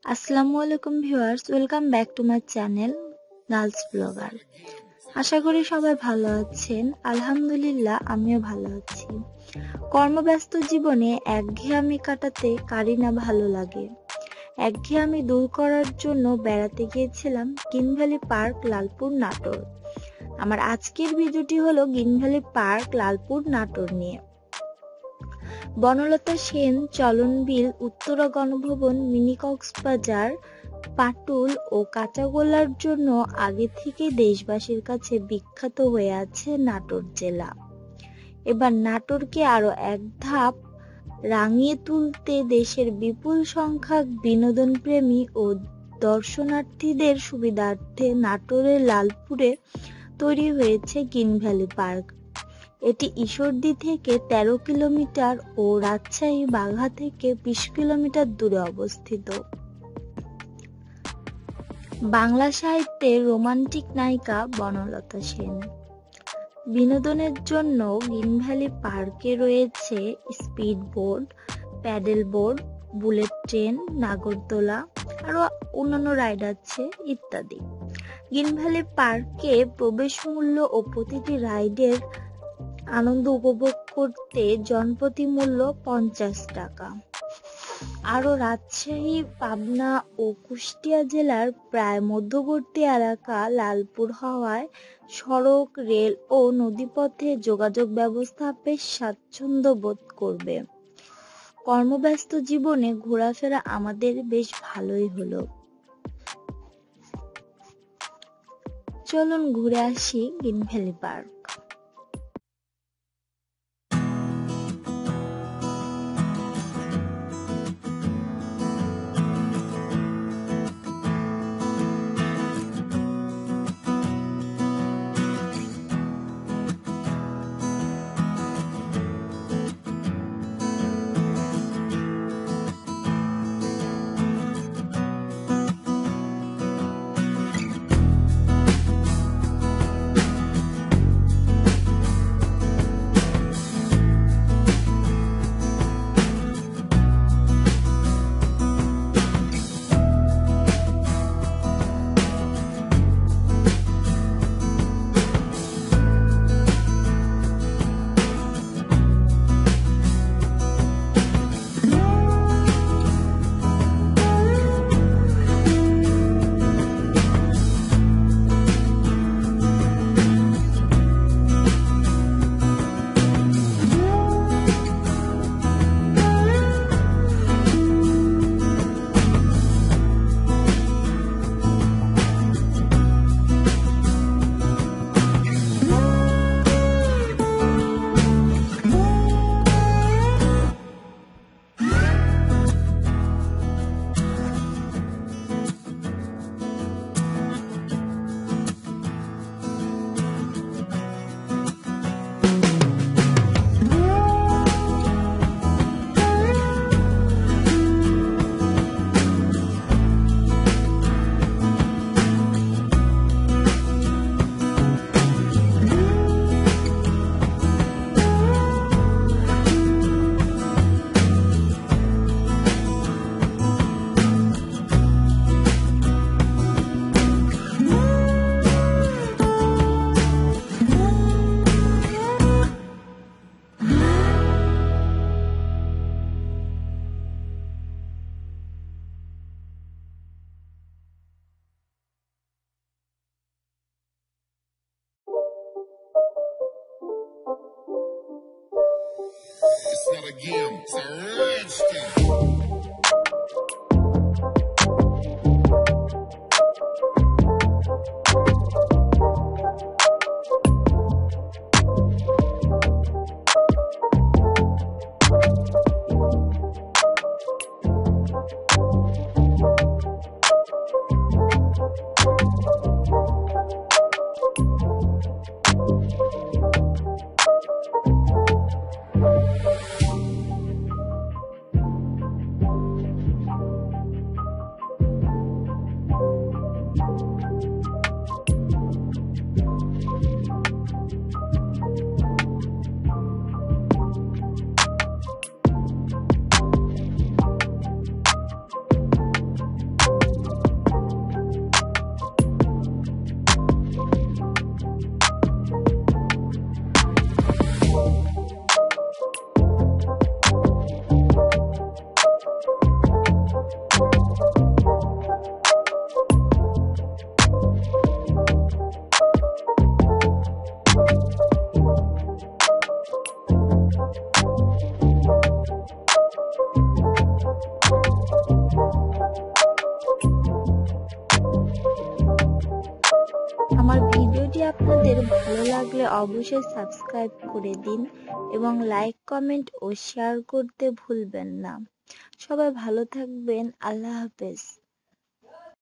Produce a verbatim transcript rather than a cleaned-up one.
আসসালামু আলাইকুম viewers, welcome back to my channel girls blogger. আশা করি সবাই ভালো আছেন। আলহামদুলিল্লাহ আমিও ভালো আছি। কর্মব্যস্ত জীবনে একঘেয়েমি কাটাতে কারই না ভালো লাগে। একঘেয়েমি দূর করার জন্য বেড়াতে গিয়েছিলাম green valley park, Lalpur, Natore. আমার আজকের ভিডিওটি হলো green valley park, Lalpur, Natore নিয়ে। বনলতা সেন চলনবিল, উত্তরা গণভবন, মিনি কক্সবাজার, পাটুল ও কাঁচাগোল্লার জন্য আগে থেকে দেশবাসীর কাছে বিখ্যাত হয়ে আছে নাটোর জেলা। এবার নাটোরকে আরো এক ধাপ রাঙিয়ে তুলতে দেশের বিপুল সংখ্যক বিনোদন প্রেমী ও দর্শনার্থীদের সুবিধার্থে নাটোরের লালপুরে তৈরি হয়েছে গ্রিন ভ্যালি পার্ক। এটি ঈশ্বরদী থেকে তেরো কিলোমিটার ও রাজশাহী বাঘা থেকে বিশ কিলোমিটার দূরে অবস্থিত। বাংলা সাহিত্যের রোমান্টিক নায়িকা বনলতা সেন। বিনোদনের জন্য গ্রিন ভ্যালি পার্কে রয়েছে speed boat, paddle boat, bullet train, নাগরদোলা, আরো অন্যান্য রাইড আছে ইত্যাদি। গ্রিন ভ্যালি পার্কে প্রবেশ মূল্য ও প্রতিটি রাইডের আনন্দ উপভোগ করতে জনপ্রতি মূল্য পঞ্চাশ টাকা। আরো রাজশাহী, পাবনা ও কুষ্টিয়া জেলার প্রায় মধ্যবর্তী এলাকা লালপুর হওয়ায় সড়ক, রেল ও নদীপথে যোগাযোগ ব্যবস্থা বেশ স্বাচ্ছন্দ্য বোধ করবে। কর্মব্যস্ত জীবনে ঘোরাফেরা আমাদের বেশ ভালোই হলো। চলুন ঘুরে আসি green valley park. It's not a game, it's a rich thing. আমার ভিডিওটি আপনাদের ভালো লাগলে অবশ্যই সাবস্ক্রাইব করে দিন এবং লাইক কমেন্ট ও শেয়ার করতে ভুলবেন না। সবাই ভালো থাকবেন। আল্লাহ হাফেজ।